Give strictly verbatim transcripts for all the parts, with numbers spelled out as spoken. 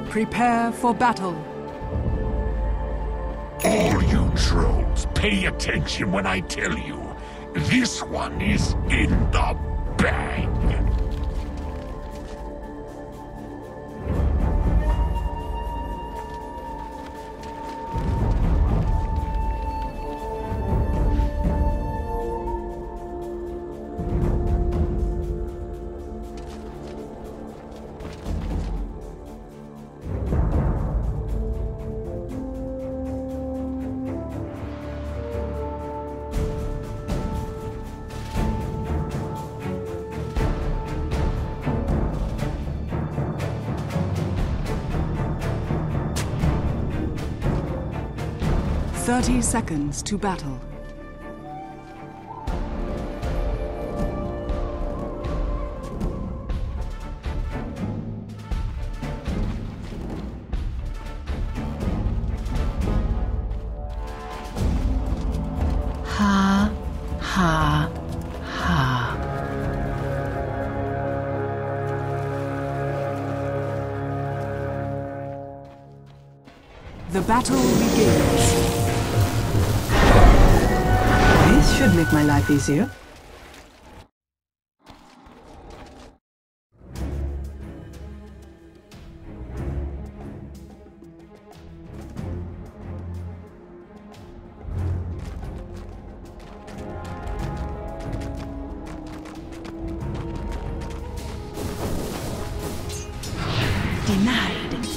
Prepare for battle. All you trolls, pay attention when I tell you. This one is in the bag. Thirty seconds to battle. Ha, ha, ha. The battle begins. This should make my life easier. Denied.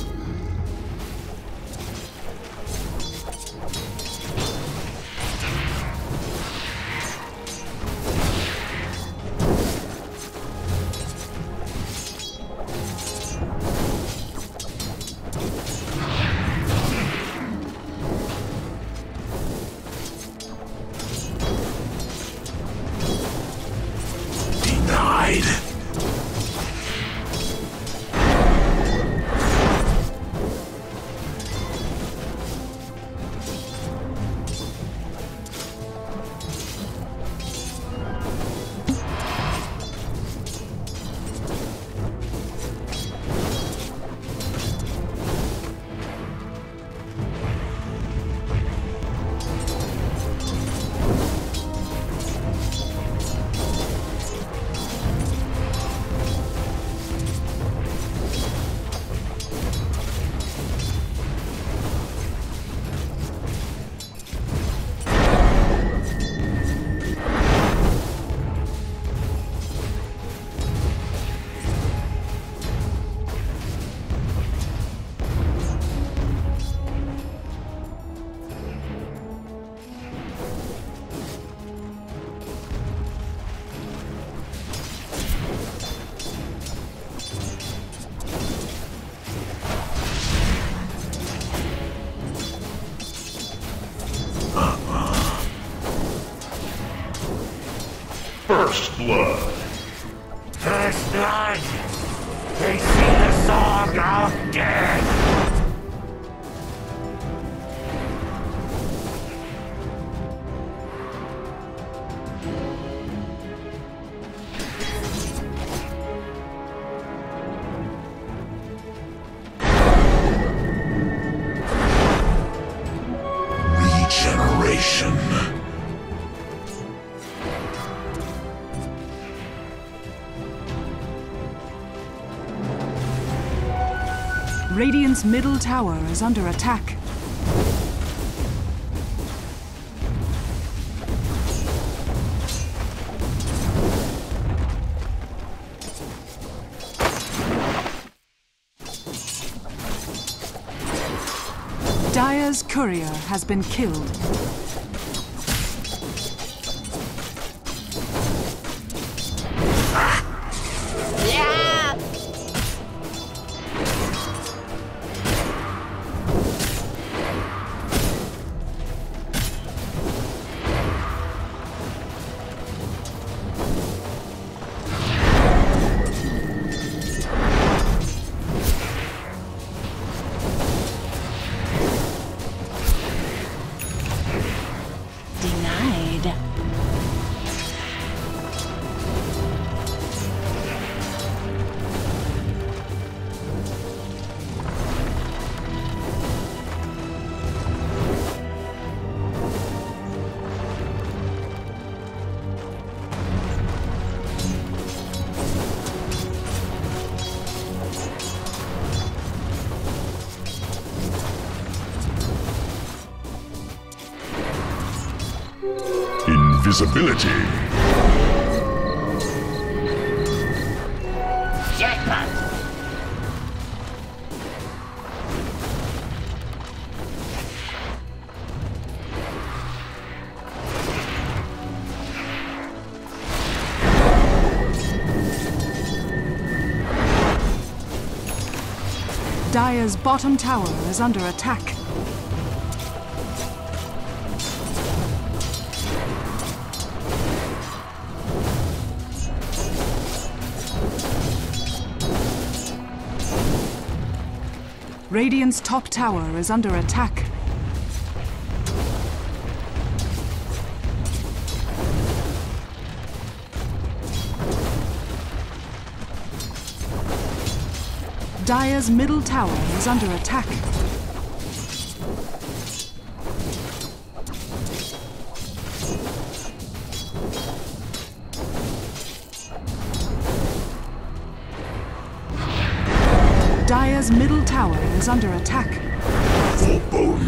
First blood. First blood. They sing the song of death. Regeneration. Radiant's middle tower is under attack. Dire's courier has been killed. invisibility. Jackpot! Dire's bottom tower is under attack. Radiant's top tower is under attack. Dire's middle tower is under attack. Dire's middle tower is under attack. For bone.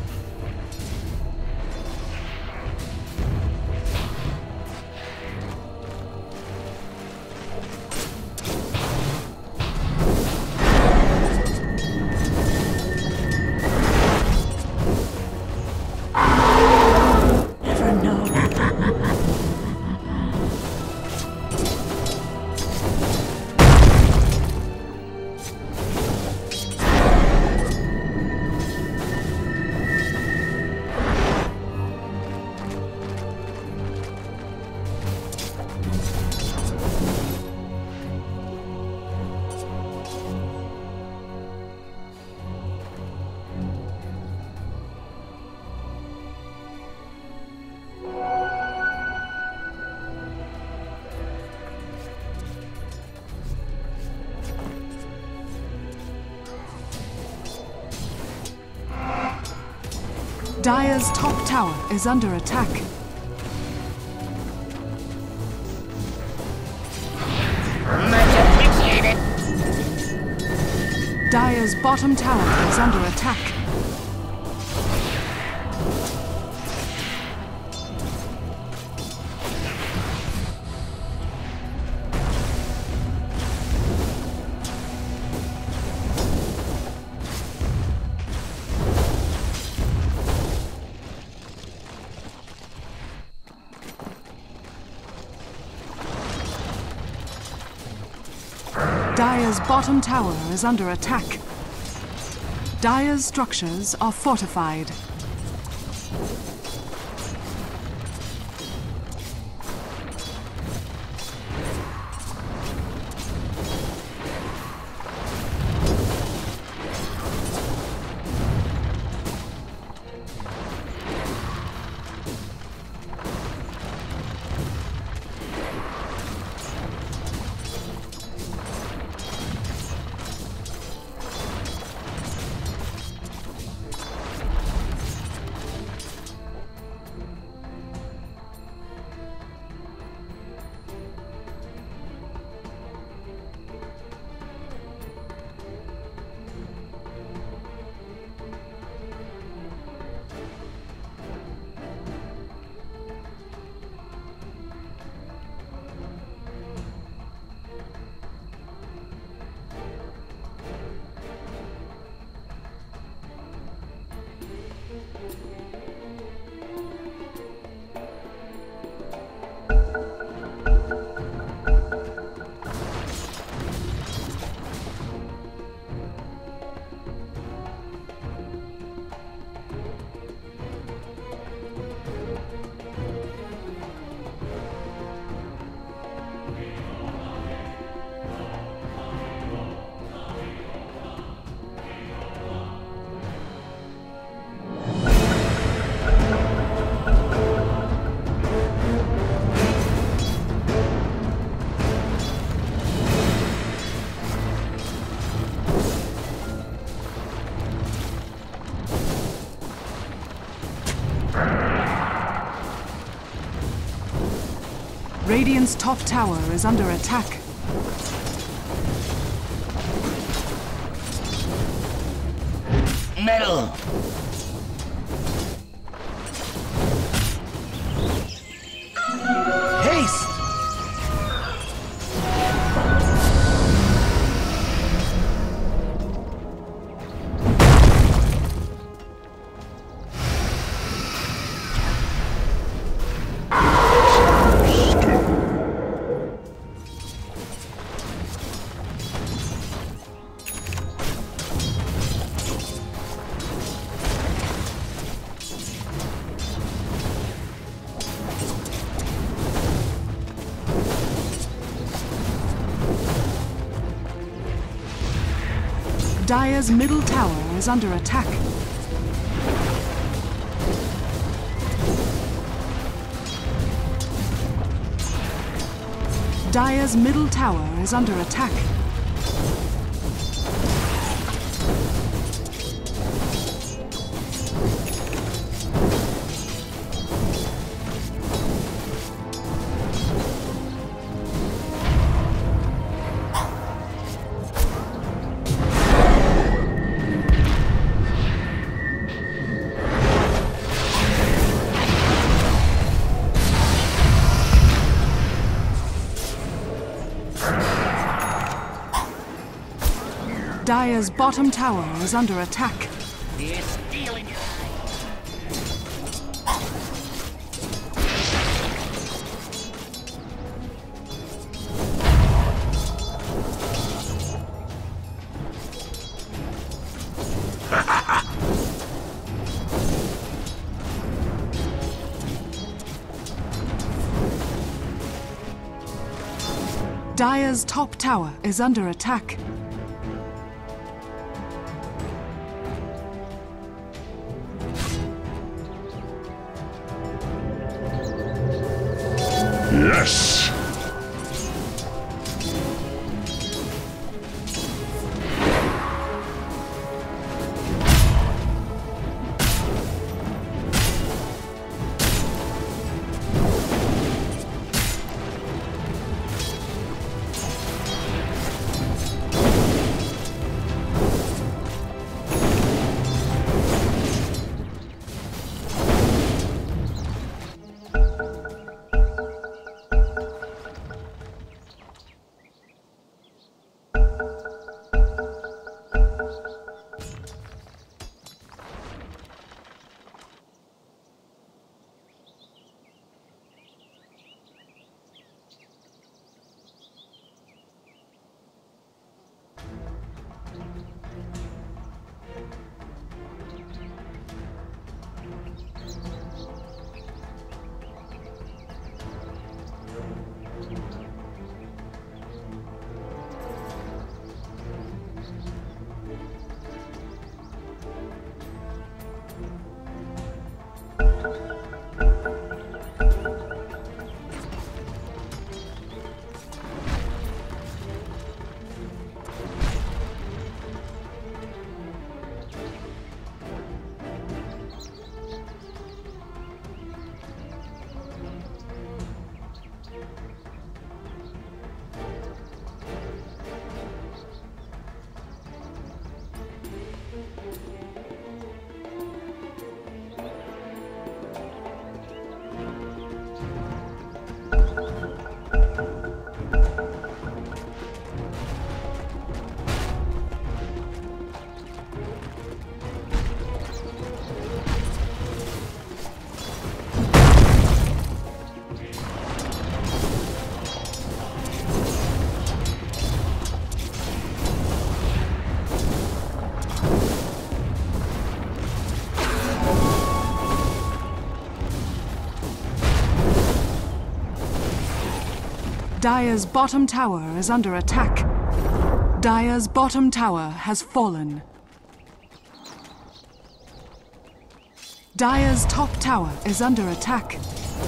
Dire's top tower is under attack. Much appreciated. Dire's bottom tower is under attack. Dire's bottom tower is under attack. Dire's structures are fortified. Radiant's top tower is under attack. Metal. Dire's middle tower is under attack. Dire's middle tower is under attack. Dire's bottom tower is under attack. You're stealing your Dire's top tower is under attack. Yes! Dire's bottom tower is under attack. Dire's bottom tower has fallen. Dire's top tower is under attack.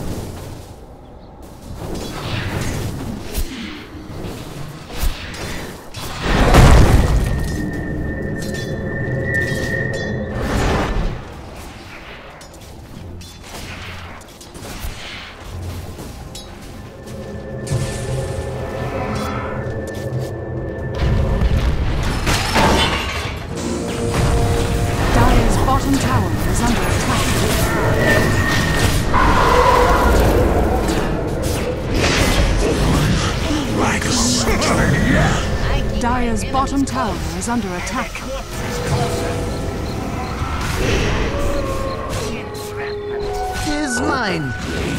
Bottom tower is under attack. Like a centaur. Dire's bottom tower is under attack. Is mine.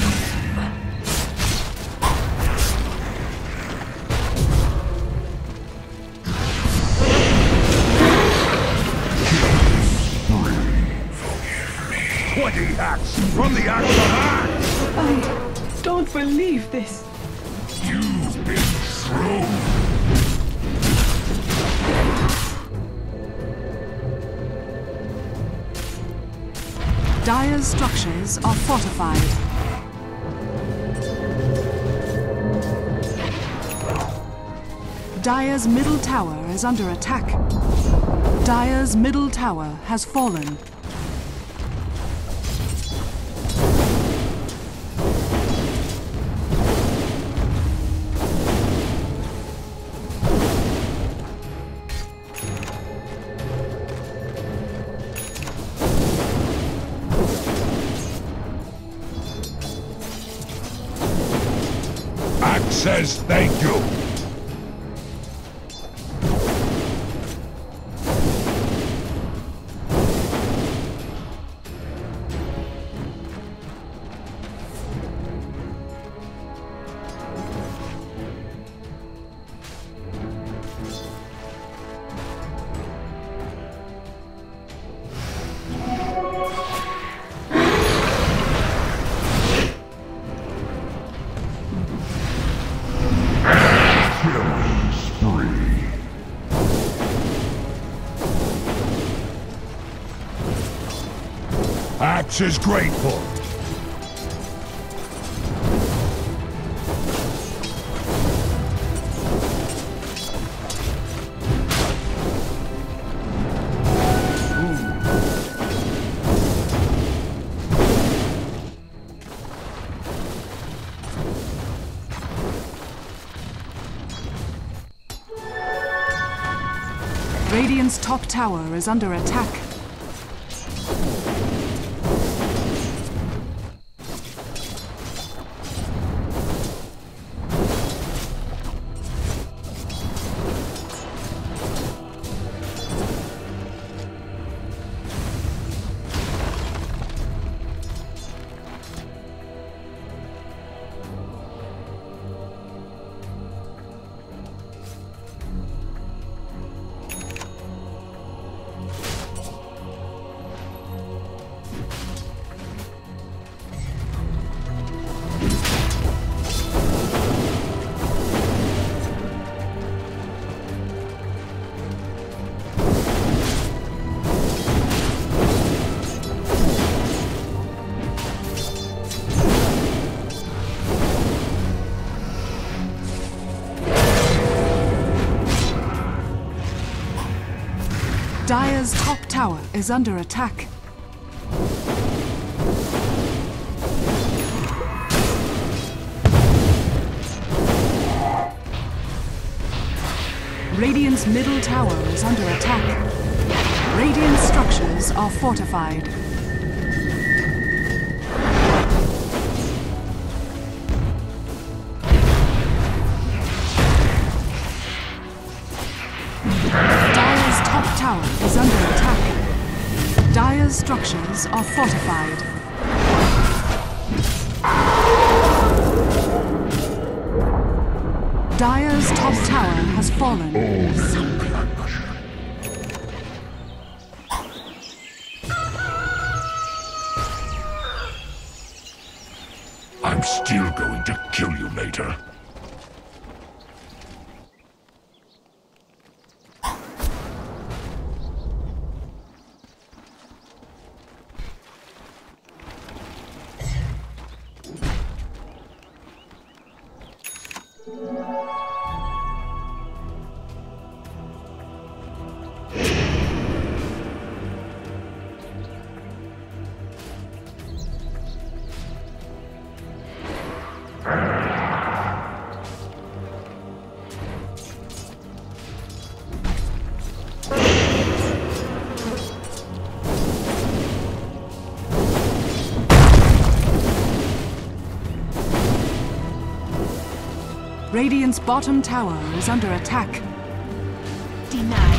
Twenty hacks from the axe of axe! I don't believe this. You've been thrown. Dire's structures are fortified. Dire's middle tower is under attack. Dire's middle tower has fallen. Axe says thank you. Killing spree. Axe is grateful. Radiant's top tower is under attack. Dire's top tower is under attack. Radiant's middle tower is under attack. Radiant structures are fortified. Dire's top tower is under attack. Dire's structures are fortified. Dire's top tower has fallen. I'm still going to kill you later. Radiant's bottom tower is under attack. Denied.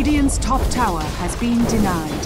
Radiant's top tower has been denied.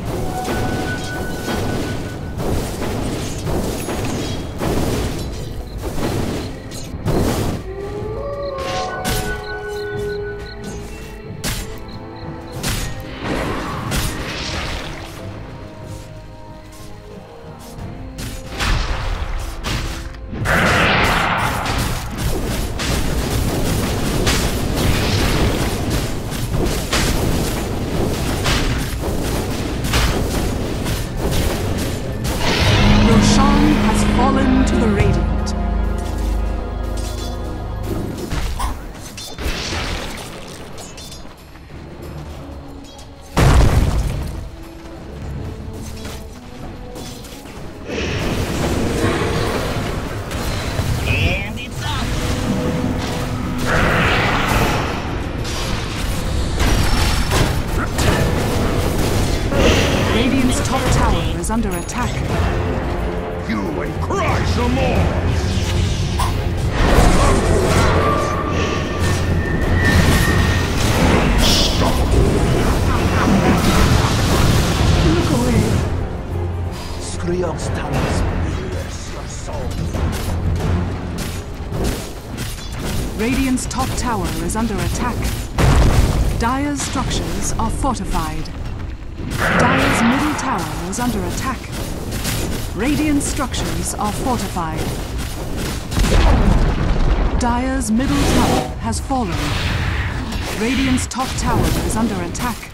Under attack. You and cry some more! Look away. Skriog's talents bless your soul. Radiant's top tower is under attack. Dire's structures are fortified. Dire's middle tower is under attack. Radiant structures are fortified. Dire's middle tower has fallen. Radiant's top tower is under attack.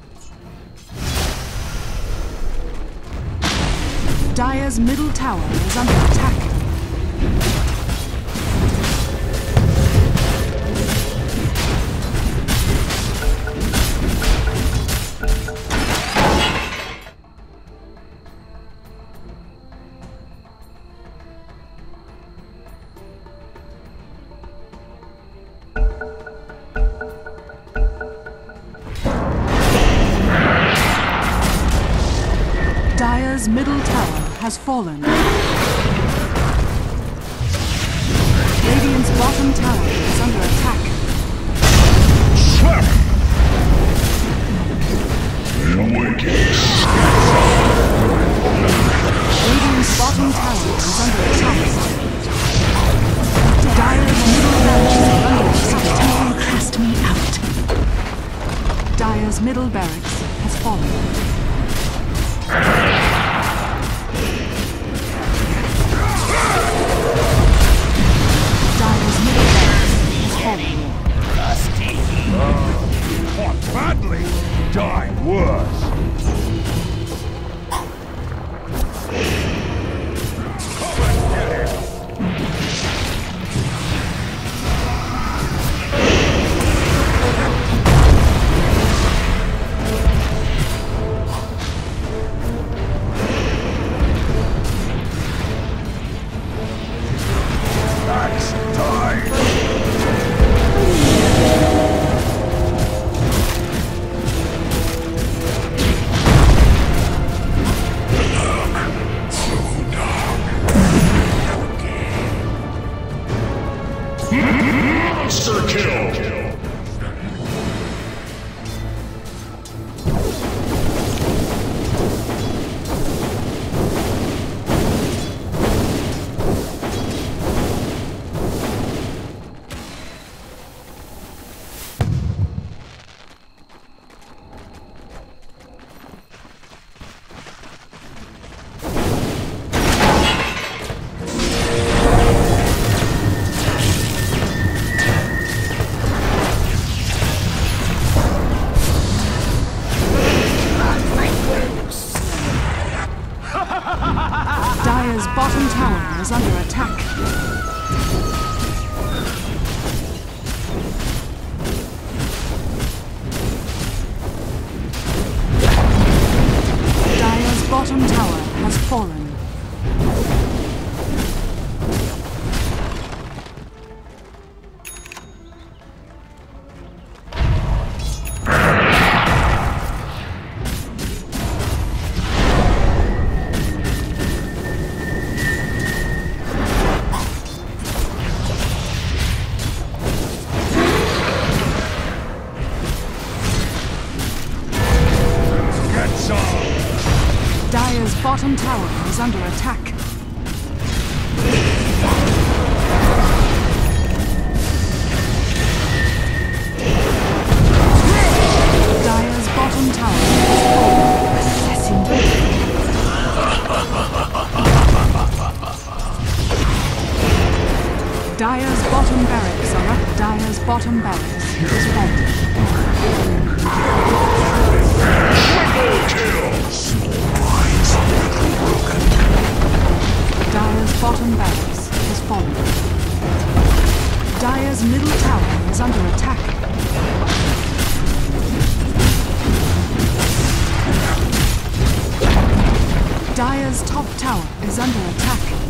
Dire's middle tower is under attack. Dire's middle tower has fallen. Radiant's bottom tower is under attack. Slap! Awakening. Radiant's bottom tower is under attack. Dire's middle barracks is under attack. Cast me out. Dire's middle barracks has fallen. Dire's middle barracks is fallen. Fought badly, die worse. Come and get it! That's time! Monster kill! Dire's bottom tower is under attack. Dire's bottom tower has fallen. Dire's bottom tower is under attack. Dire's bottom tower is falling. Assassin. Dire's bottom barracks are up. Dire's bottom barracks is falling. Triple kill! Slides a little broken. Dire's bottom barracks is falling. Dire's middle tower is under attack. Dire's top tower is under attack.